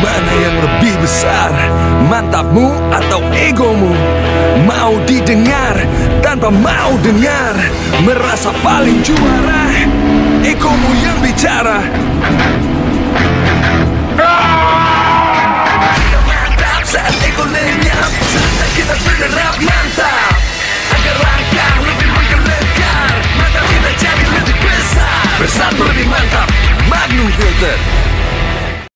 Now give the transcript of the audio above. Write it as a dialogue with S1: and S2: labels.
S1: Mana yang lebih besar, mantapmu atau egomu? Mau didengar tanpa mau dengar, merasa paling juara, egomu yang bicara. Kita mantap saat ego lenyap, saat kita bergerak mantap, agar langkah lebih menggelegar, mata kita jadi lebih besar, bersatu lebih mantap. Magnum Filter.